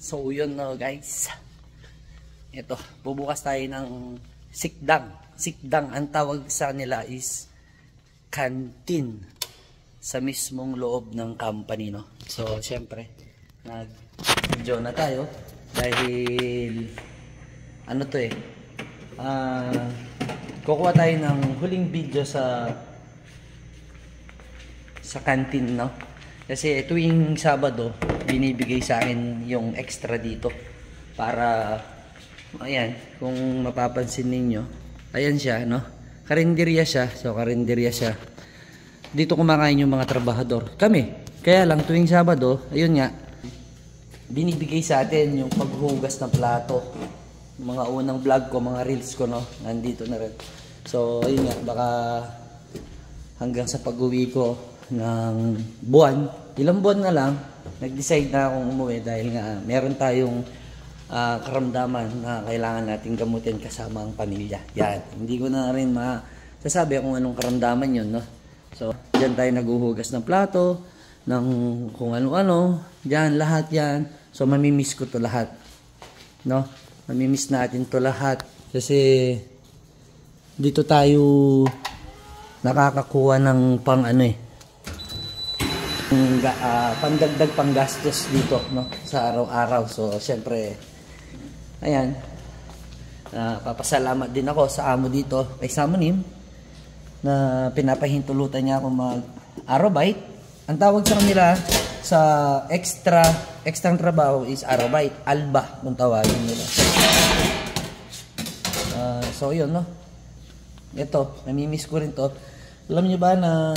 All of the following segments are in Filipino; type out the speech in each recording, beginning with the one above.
So yun no guys. Ito, bubukas tayo ng sikdang. Sikdang, ang tawag sa nila is canteen sa mismong loob ng company, no. So syempre, nag-video na tayo dahil ano to kukuha tayo ng huling video sa canteen, no. Kasi tuwing Sabado binibigay sa akin yung extra dito para ayan, kung mapapansin ninyo, ayan siya, no. Karinderya siya. So karinderya siya. Dito kumakain yung mga trabahador. Kami. Kaya lang tuwing Sabado, ayun nga, binibigay sa atin yung paghugas ng plato. Mga unang vlog ko, mga reels ko, no, nandito na rin. So ayun nga, baka hanggang sa pag-uwi ko ng buwan, ilang buwan na lang, nag-decide na akong umuwi dahil nga meron tayong karamdaman na kailangan natin gamutin kasama ang pamilya. Yan, hindi ko na rin masasabi kung anong karamdaman yun, no? So, dyan tayo naguhugas ng plato, ng kung ano-ano, dyan, lahat yan. So, mamimiss ko to lahat, no? Mamimiss natin to lahat kasi dito tayo nakakakuha ng pandagdag panggastos dito, no, sa araw-araw. So syempre ayan, papasalamat din ako sa amo dito, kay Samonim, na pinapahintulutan niya ako mag Arobite. Ang tawag sa kanila sa extrang trabaho is Arobite, alba kung tawagin nila. So yun, no, ito, namimiss ko rin to. Alam niyo ba na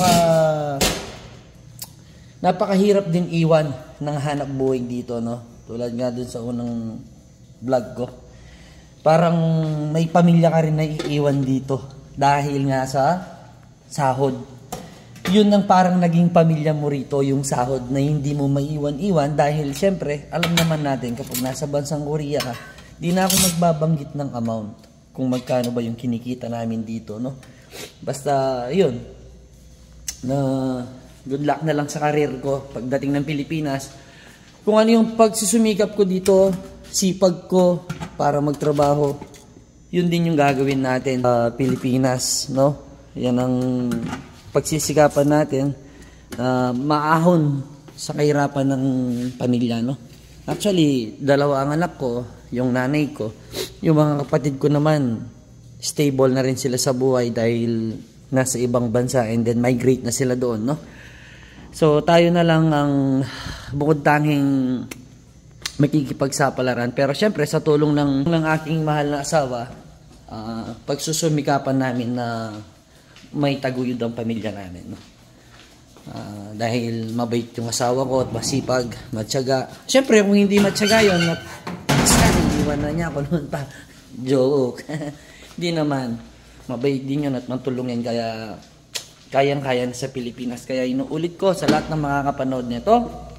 napakahirap din iwan ng hanap buhay dito, no? Tulad nga dun sa unang vlog ko. Parang may pamilya ka rin na iiwan dito dahil nga sa sahod. Yun ang parang naging pamilya mo rito, yung sahod na hindi mo maiwan-iwan dahil syempre, alam naman natin kapag nasa bansang Korea ka, di na ako magbabanggit ng amount kung magkano ba yung kinikita namin dito, no? Basta yun, na good luck na lang sa career ko pagdating ng Pilipinas. Kung ano yung pagsusumikap ko dito, sipag ko para magtrabaho, yun din yung gagawin natin sa Pilipinas, no? Yan ang pagsisikapan natin, maahon sa kahirapan ng pamilya, no? Actually, dalawa ang anak ko, yung nanay ko, yung mga kapatid ko naman, stable na rin sila sa buhay dahil nasa ibang bansa and then migrate na sila doon, no? So tayo na lang ang bukod tanging makikipagsapalaran. Pero syempre sa tulong ng aking mahal na asawa, pagsusumikapan namin na may taguyod ang pamilya namin, no? Dahil mabait yung asawa ko at masipag, matyaga. Syempre kung hindi matyaga yun, iwan na niya ako noon pa. Joke. Hindi naman. Mabait din yun at matulungin, kaya kayang-kaya na sa Pilipinas. Kaya inuulit ko sa lahat ng makakapanood nito,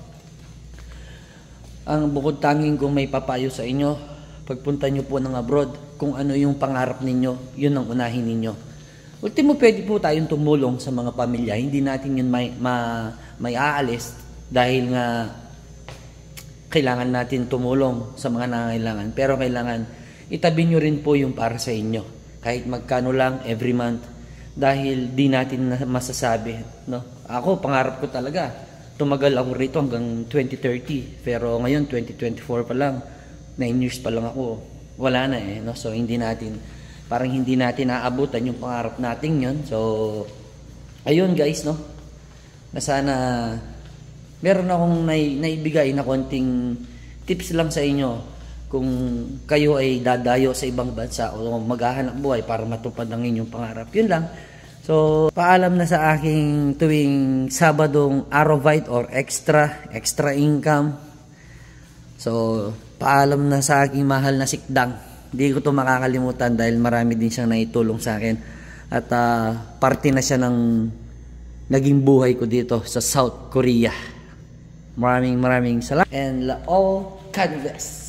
ang bukod tanging kung may papayo sa inyo, pagpunta nyo po ng abroad, kung ano yung pangarap ninyo, yun ang unahin ninyo. Ultimo, pwede po tayong tumulong sa mga pamilya. Hindi natin yun may aalis dahil nga kailangan natin tumulong sa mga nangangailangan. Pero kailangan itabi nyo rin po yung para sa inyo. Kahit magkano lang every month. Dahil di natin masasabi, no? Ako, pangarap ko talaga, tumagal ako rito hanggang 2030. Pero ngayon, 2024 pa lang. 9 years pa lang ako. Wala na no? So, hindi natin aabutan yung pangarap natin yun. So, ayun guys, no? Na sana, meron akong naibigay na konting tips lang sa inyo kung kayo ay dadayo sa ibang bansa o maghahanap buhay para matupad ang inyong pangarap. Yun lang. So, paalam na sa aking tuwing Sabadong Arobite or extra income. So, paalam na sa aking mahal na sikdang. Hindi ko ito makakalimutan dahil marami din siyang naitulong sa akin. At parte na siya ng naging buhay ko dito sa South Korea. Maraming salamat. And all God bless.